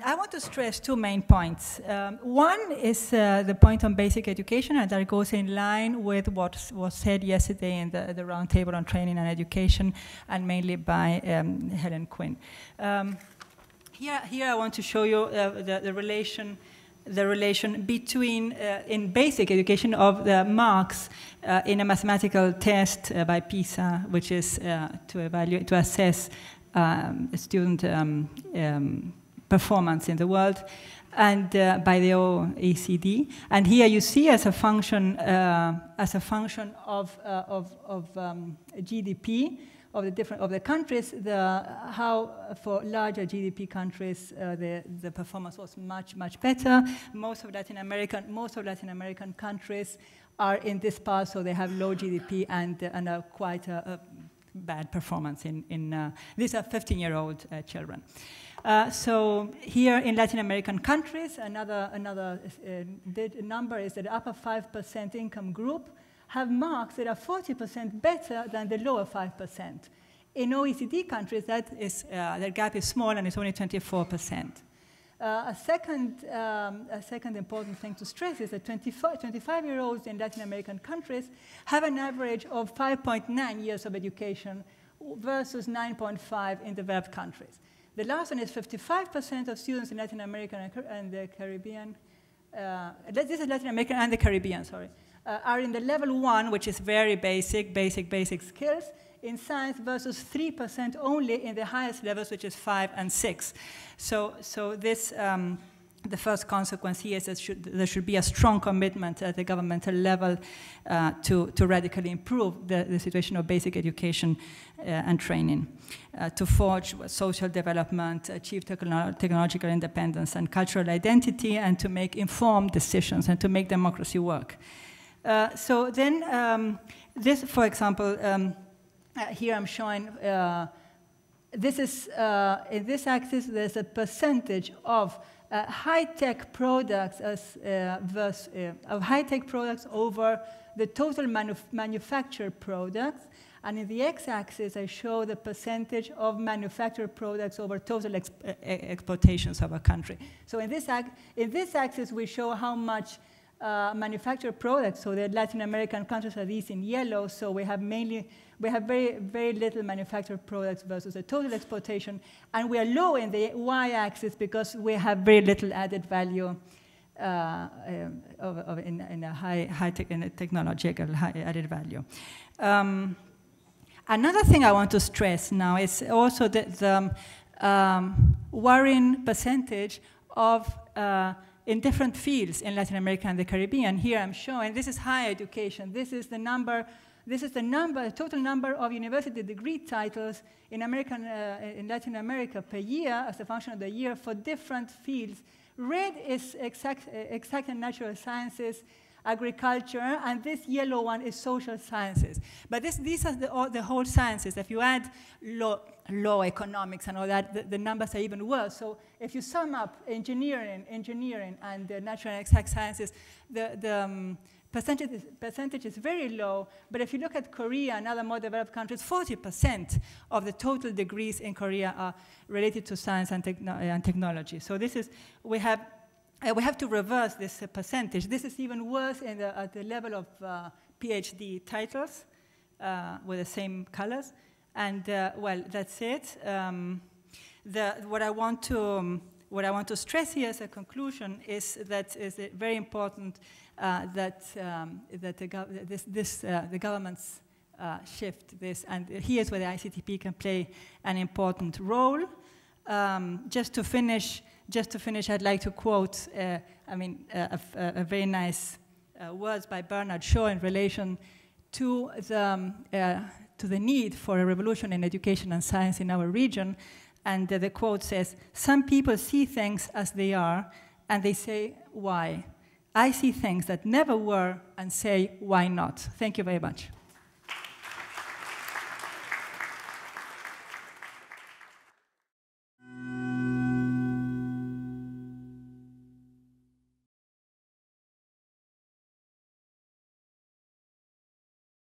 I want to stress two main points. One is the point on basic education, and that goes in line with what was said yesterday in the roundtable on training and education, and mainly by Helen Quinn. Here I want to show you the relation between, in basic education, of the marks in a mathematical test by PISA, which is to assess student performance in the world, and by the OECD. And here you see, as a function of GDP of the countries, how for larger GDP countries the performance was much better. Most of Latin American countries are in this part, so they have low GDP and are quite a bad performance in these are 15-year-old children. So here in Latin American countries, another number is that the upper 5% income group have marks that are 40% better than the lower 5%. In OECD countries, that gap is small, and it's only 24%. A second important thing to stress is that 25-year-olds in Latin American countries have an average of 5.9 years of education versus 9.5 in developed countries. The last one is 55% of students in Latin America and the Caribbean. This is Latin America and the Caribbean, sorry. Are in the level 1, which is very basic skills in science, versus 3% only in the highest levels, which is 5 and 6. So this, the first consequence here is that there should be a strong commitment at the governmental level to radically improve the situation of basic education and training, to forge social development, achieve technological independence and cultural identity, and to make informed decisions and to make democracy work. So then, this, for example, here I'm showing, this is, in this axis, there's a percentage of high-tech products of high-tech products over the total manufactured products. And in the x-axis, I show the percentage of manufactured products over total exportations of a country. So in this axis, we show how much manufactured products, so the Latin American countries are these in yellow, so we have very little manufactured products versus the total exportation, and we are low in the y-axis because we have very little added value in a technological high added value. Another thing I want to stress now is also the worrying percentage of in different fields in Latin America and the Caribbean. Here I'm showing, this is higher education. This is the total number of university degree titles in Latin America per year as a function of the year for different fields. Red is exact and natural sciences, agriculture, and this yellow one is social sciences. But these are the whole sciences. If you add law, economics, and all that, the numbers are even worse. So if you sum up engineering, and natural and exact sciences, the percentage is very low. But if you look at Korea and other more developed countries, 40% of the total degrees in Korea are related to science and technology. So this is, we have to reverse this percentage. This is even worse at the level of PhD titles with the same colors. And well, that's it. What I want to stress here as a conclusion is that it's very important that the governments shift this, and here's where the ICTP can play an important role. Just to finish, I'd like to quote, a very nice words by Bernard Shaw in relation to the need for a revolution in education and science in our region. And the quote says, "Some people see things as they are, and they say, why? I see things that never were and say, why not?" Thank you very much.